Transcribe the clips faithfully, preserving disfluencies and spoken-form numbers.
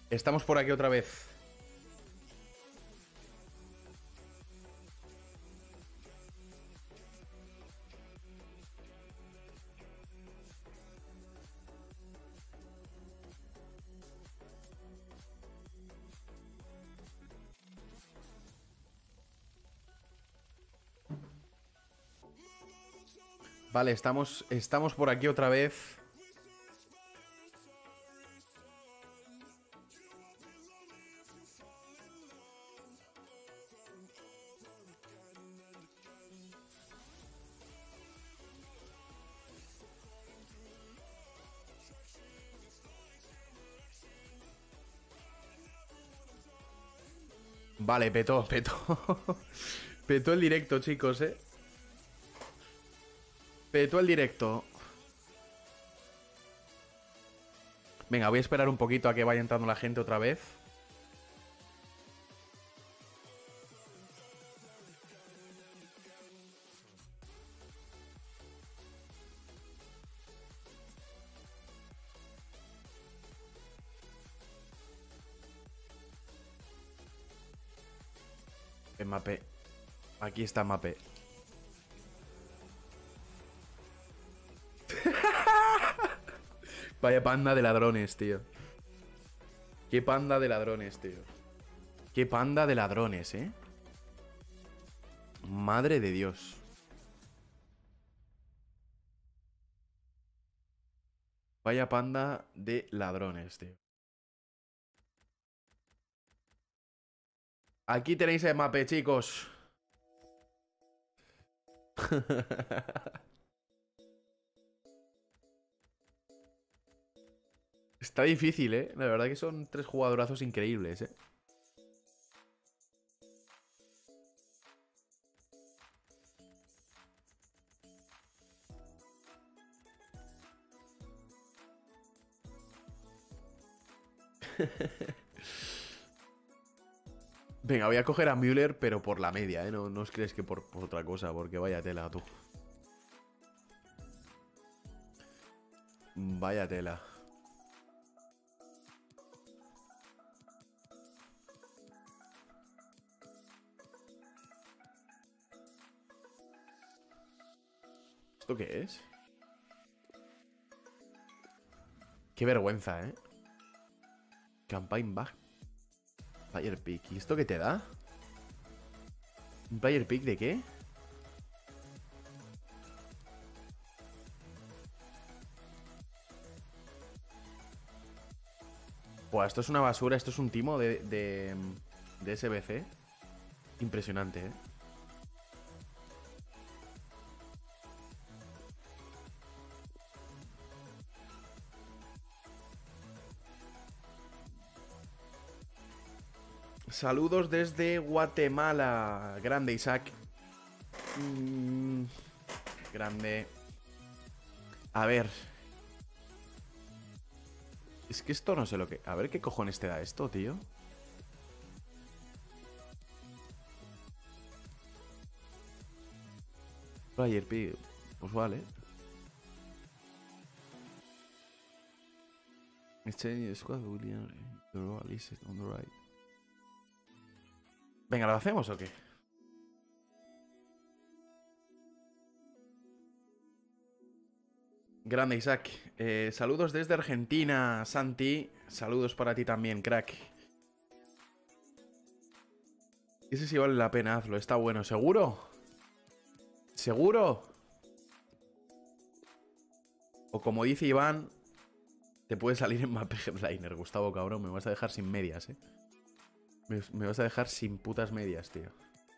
Estamos por aquí otra vez. Vale, estamos, estamos por aquí otra vez. Vale, petó, petó. Petó el directo, chicos, eh. Petó el directo. Venga, voy a esperar un poquito a que vaya entrando la gente otra vez. Mbappé. Aquí está Mbappé. Vaya panda de ladrones, tío. Qué panda de ladrones, tío. Qué panda de ladrones, ¿eh? Madre de Dios. Vaya panda de ladrones, tío. Aquí tenéis a Mbappé, chicos. Está difícil, ¿eh? La verdad que son tres jugadorazos increíbles, ¿eh? Venga, voy a coger a Müller, pero por la media, ¿eh? No, no os crees que por, por otra cosa, porque vaya tela, tú. Vaya tela. ¿Esto qué es? Qué vergüenza, ¿eh? Campaign back. Player pick. ¿Y esto qué te da? ¿Un player pick de qué? Buah, esto es una basura. Esto es un timo de, de, de S B C. Impresionante, ¿eh? Saludos desde Guatemala. Grande, Isaac. Mm, grande. A ver. Es que esto no sé lo que... A ver qué cojones te da esto, tío. Player pick. Pues vale. Exchange squad, William. On the right. Venga, ¿lo hacemos o qué? Grande, Isaac. Eh, saludos desde Argentina, Santi. Saludos para ti también, crack. Ese sí vale la pena, hazlo. Está bueno. ¿Seguro? ¿Seguro? O como dice Iván, te puede salir en Mbappé Headliner, Gustavo, cabrón. Me vas a dejar sin medias, eh. Me, me vas a dejar sin putas medias, tío.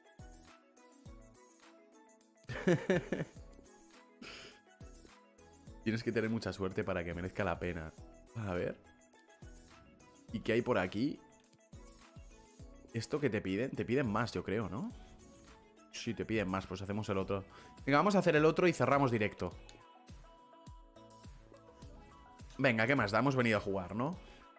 Tienes que tener mucha suerte para que merezca la pena. A ver. ¿Y qué hay por aquí? ¿Esto que te piden? Te piden más, yo creo, ¿no? Sí, te piden más, pues hacemos el otro. Venga, vamos a hacer el otro y cerramos directo. Venga, ¿qué más da? Hemos venido a jugar, ¿no?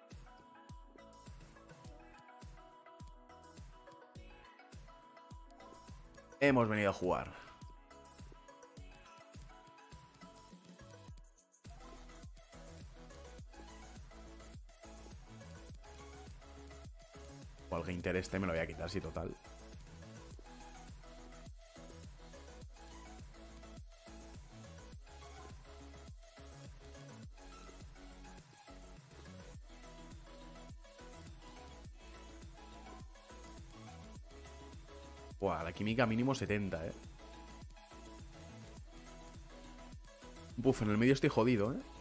Hemos venido a jugar. O al Ginter este me lo voy a quitar, sí, total. Buah, la química mínimo setenta, eh. Buf, en el medio estoy jodido, eh.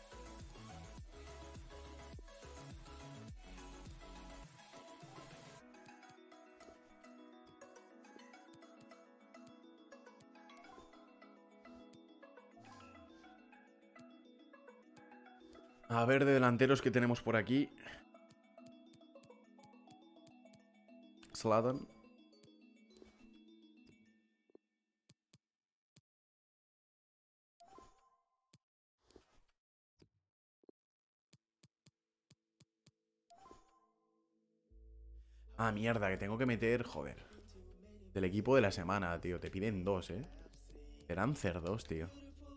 A ver, de delanteros que tenemos por aquí. Zlatan. Ah, mierda, que tengo que meter, joder. Del equipo de la semana, tío. Te piden dos, eh. Serán cerdos, tío.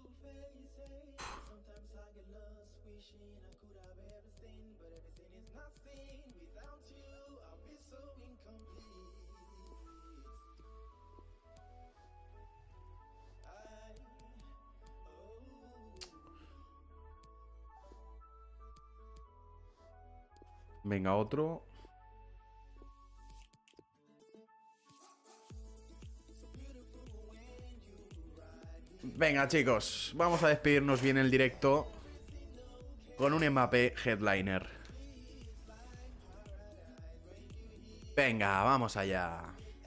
Venga, otro. Venga, chicos, vamos a despedirnos bien el directo con un Mbappé headliner. Venga, vamos allá.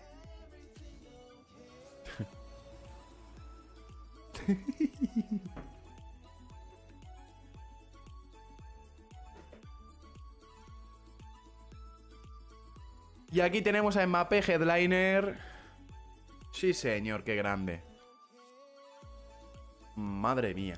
Y aquí tenemos a Mbappé headliner. Sí, señor, qué grande. Madre mía.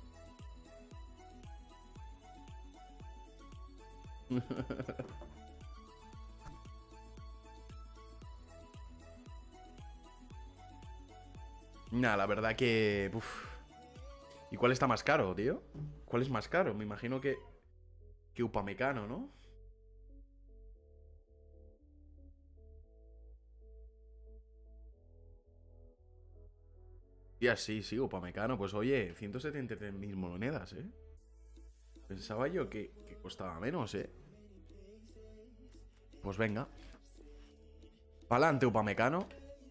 Nah, la verdad que... Uf. ¿Y cuál está más caro, tío? ¿Cuál es más caro? Me imagino que... Que Upamecano, ¿no? Ya, sí, sí, Upamecano. Pues oye, ciento setenta y tres mil monedas, ¿eh? Pensaba yo que, que costaba menos, ¿eh? Pues venga. Pa'lante, Upamecano.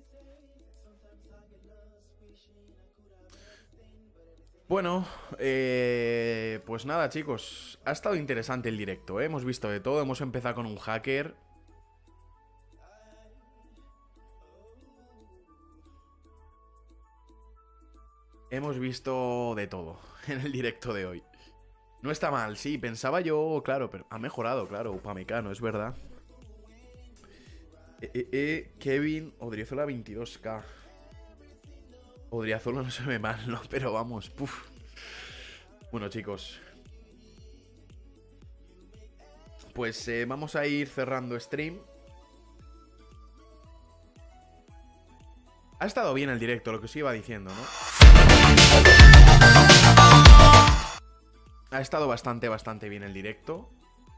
Bueno, eh, pues nada, chicos. Ha estado interesante el directo, ¿eh? Hemos visto de todo. Hemos empezado con un hacker. Hemos visto de todo en el directo de hoy. No está mal, sí. Pensaba yo, claro, pero ha mejorado, claro. Upamecano, es verdad. Eh, eh, eh, Kevin, Odriozola veintidós K. Odriozola no se ve mal, ¿no? Pero vamos, puf. Bueno, chicos. Pues eh, vamos a ir cerrando stream. Ha estado bien el directo, lo que os iba diciendo, ¿no? Ha estado bastante, bastante bien el directo.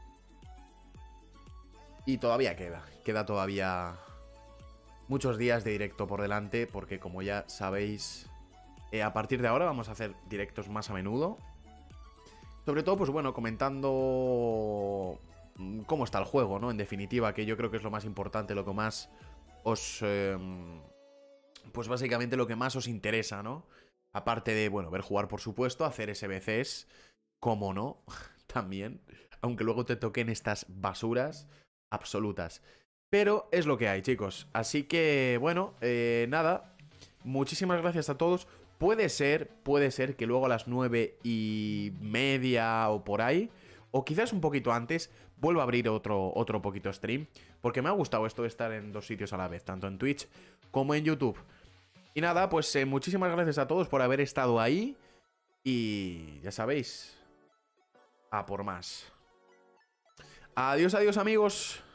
Y todavía queda. Queda todavía muchos días de directo por delante. Porque como ya sabéis, eh, a partir de ahora vamos a hacer directos más a menudo. Sobre todo, pues bueno, comentando cómo está el juego, ¿no? En definitiva, que yo creo que es lo más importante, lo que más os... Eh, pues básicamente lo que más os interesa, ¿no? Aparte de, bueno, ver jugar, por supuesto, hacer S B Cs, como no, también. Aunque luego te toquen estas basuras absolutas. Pero es lo que hay, chicos. Así que, bueno, eh, nada. Muchísimas gracias a todos. Puede ser, puede ser que luego a las nueve y media o por ahí, o quizás un poquito antes, vuelva a abrir otro, otro poquito stream. Porque me ha gustado esto de estar en dos sitios a la vez, tanto en Twitch como en YouTube. Y nada, pues eh, muchísimas gracias a todos por haber estado ahí. Y ya sabéis, a por más. Adiós, adiós, amigos.